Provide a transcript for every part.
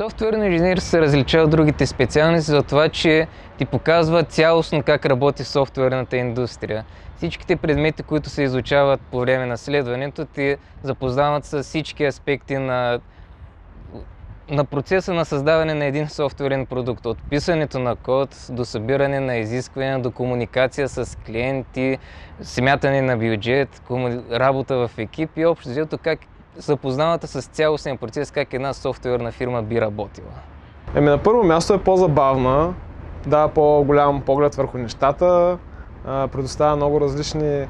Софтуерно инженерство се различава от другите специалности за това, че ти показва цялостно как работи софтуерната индустрия. Всичките предмети, които се изучават по време на следването, ти запознават с всички аспекти на процеса на създаване на един софтуерен продукт. От писането на код, до събиране на изисквания, до комуникация с клиенти, смятане на бюджет, работа в екип и общо взето как запознавате с цялостния процес, как една софтуерна фирма би работила. На първо място е по-забавна, дава по-голям поглед върху нещата, предоставя много различни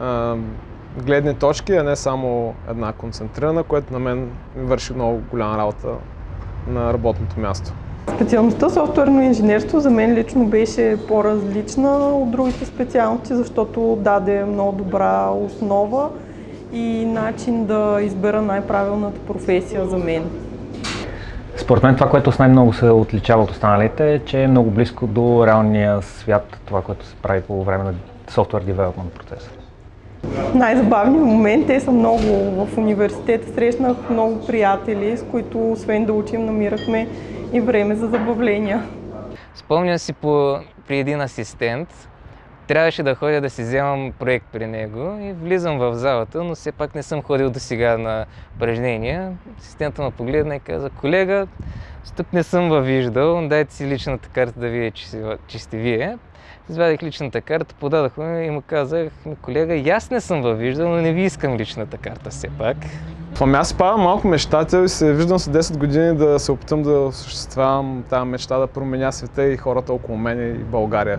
гледни точки, а не само една концентрирана, което на мен ми върши много голяма работа на работното място. Специалността софтуерно инженерство за мен лично беше по-различна от другите специалности, защото даде много добра основа и начин да избера най-правилната професия за мен. Според мен това, което с най-много се отличава от останалите, е, че е много близко до реалния свят, това, което се прави по време на софтуер девелопмент процеса. Най-забавният момент, те са много. В университета срещнах много приятели, с които освен да учим, намирахме и време за забавления. Спомням си при един асистент, трябваше да ходя да си вземам проект при него и влизам в залата, но все пак не съм ходил до сега на упражнения. Асистентът ме погледна и каза: колега, тук не съм във виждал, дайте си личната карта да видя, че сте вие. Извадих личната карта, подадохме и му казах: колега, и аз не съм във виждал, но не ви искам личната карта все пак. Аз си падам малко мечтател и се виждам след 10 години да се опитам да осъществявам тази мечта, да променя света и хората около мен и България.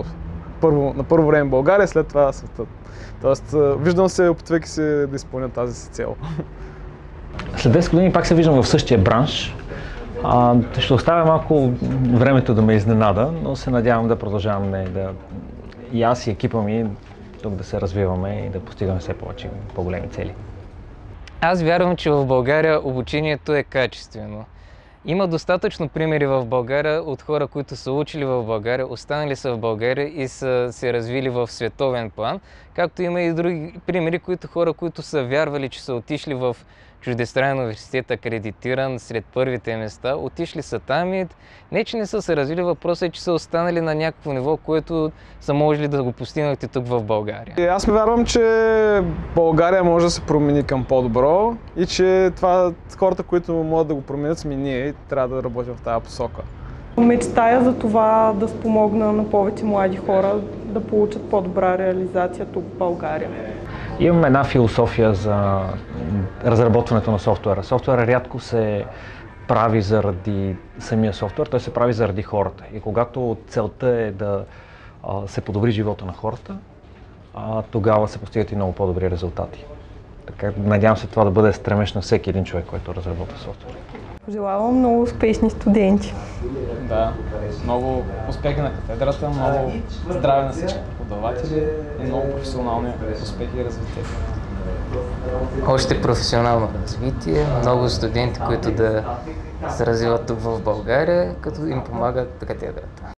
На първо време България, след това света. Тоест, виждам се, опитвайки се да изпълня тази си цел. След 10 години пак се виждам в същия бранш. Ще оставя малко времето да ме изненада, но се надявам да продължаваме и аз и екипа ми тук да се развиваме и да постигаме все повече по-големи цели. Аз вярвам, че в България обучението е качествено. Има достатъчно примери в България от хора, които са учили в България, останали са в България и са се развили в световен план, както има и други примери, хора, които са вярвали, че са отишли в чуждестранен университет, акредитиран сред първите места, отишли са там и не, че не са се развили, въпросът е, че са останали на някакво ниво, което са можели да го постигнат и тук в България. Аз вярвам, че България може да се промени към по-добро и че хората, които могат да го променят, сме ние и трябва да работим в тази посока. Мечтая за това да спомогна на повече млади хора да получат по-добра реализация тук в България. Имам една философия за разработването на софтуера. Софтуера рядко се прави заради самия софтуер, той се прави заради хората. И когато целта е да се подобри живота на хората, тогава се постигат и много по-добри резултати. Така, надявам се това да бъде стремеж на всеки един човек, който разработва софтуер. Пожелавам много успешни студенти. Да, много успехи на катедрата, много здраве на всички преподаватели и много професионални успехи и развитие. Още професионално развитие, много студенти, които да се развиват тук в България, като им помагат катедрата.